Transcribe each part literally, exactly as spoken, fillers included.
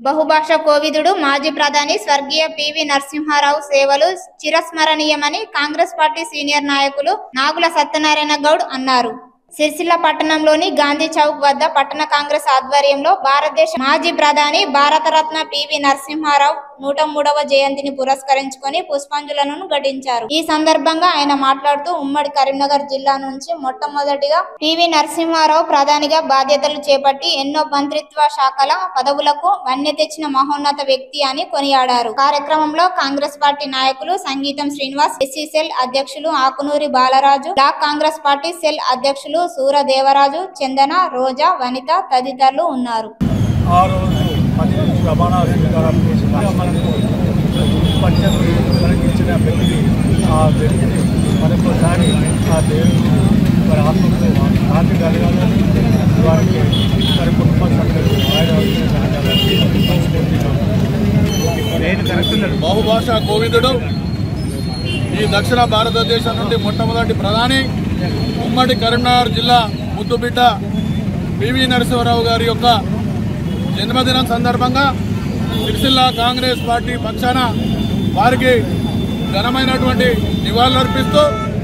బహుభాషా కోవిదుడు మాజీ ప్రధాని స్వర్గీయ పివి నరసింహారావు సేవలు చిరస్మరణీయమని కాంగ్రెస్ పార్టీ సీనియర్ నాయకులు నాగుల సత్యనారాయణ గౌడ్ అన్నారు. సిరిసిల్ల పట్టణంలోని గాంధీ చౌక్ వద్ద పట్టణ కాంగ్రెస్ ఆధ్వర్యంలో భారతదేశ మాజీ ప్రధాని భారతరత్న పివి నరసింహారావు నూట మూడవ జయంతిని పురస్కరించుకొని పుష్పాంజలులను ఘటించారు. ఈ సందర్భంగా ఆయన మాట్లాడుతూ ఉమ్మడి కరీంనగర్ జిల్లా నుంచి మొట్టమొదటిగా పివి నరసింహారావు ప్రధానిగా బాధ్యతలు చేపట్టి ఎన్నో మంత్రిత్వ శాఖల పదవులకు వన్నె తెచ్చిన మహోన్నత వ్యక్తి అని కొనియాడారు. కార్యక్రమంలో కాంగ్రెస్ పార్టీ నాయకులు సంగీతం శ్రీనివాస్, ఎస్సీ సెల్ అధ్యక్షులు Akunuri Balaraju, block Congress party cell అధ్యక్షులు సూర దేవరాజు, చందన, రోజా, వనిత తదితరులు ఉన్నారు. బహుభాషా కోవిదుడు ఈ దక్షిణ భారతదేశం నుండి మొట్టమొదటి ప్రధాని ఉమ్మడి కరీంనగర్ జిల్లా ముద్దుబిడ్డ పివి నరసింహారావు గారి యొక్క జన్మదినం సందర్భంగా సిరిసిల్ల కాంగ్రెస్ పార్టీ పక్షాన వారికి ఘనమైనటువంటి నివాళులర్పిస్తూ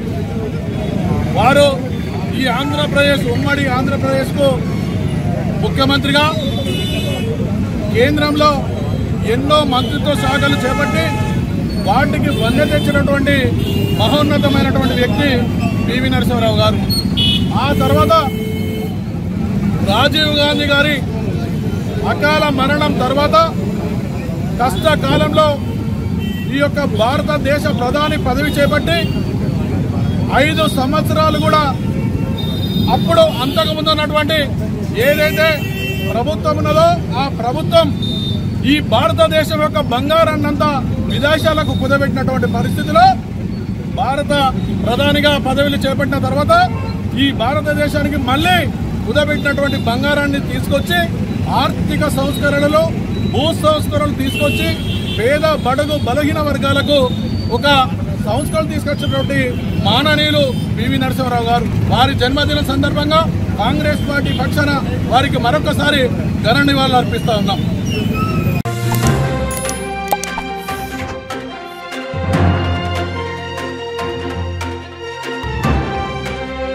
వారు ఈ ఆంధ్రప్రదేశ్ ఉమ్మడి ఆంధ్రప్రదేశ్కు ముఖ్యమంత్రిగా కేంద్రంలో ఎన్నో మంత్రిత్వ శాఖలు చేపట్టి వాటికి వన్నె తెచ్చినటువంటి మహోన్నతమైనటువంటి వ్యక్తి పివి నరసింహారావు గారు. ఆ తర్వాత రాజీవ్ గాంధీ గారి అకాల మరణం తర్వాత కష్టకాలంలో ఈ యొక్క భారతదేశ ప్రధాని పదవి చేపట్టి ఐదు సంవత్సరాలు కూడా అప్పుడు అంతకుముందు ఉన్నటువంటి ఏదైతే ప్రభుత్వం ఉన్నదో ఆ ప్రభుత్వం ఈ భారతదేశం యొక్క బంగారాన్నంతా విదేశాలకు కుదబెట్టినటువంటి పరిస్థితిలో భారత ప్రధానిగా పదవిని చేపట్టిన తర్వాత ఈ భారతదేశానికి మళ్ళీ కుదబెట్టినటువంటి బంగారాన్ని తీసుకొచ్చి ఆర్థిక సంస్కరణలు, భూ సంస్కరణలు తీసుకొచ్చి పేద బడుగు బలహీన వర్గాలకు ఒక సంస్కరణ తీసుకొచ్చినటువంటి మాననీయులు పివి నరసింహారావు గారు. వారి జన్మదిన సందర్భంగా కాంగ్రెస్ పార్టీ పక్షాన వారికి మరొకసారి ఘన నివాళులు అర్పిస్తా ఉన్నాం.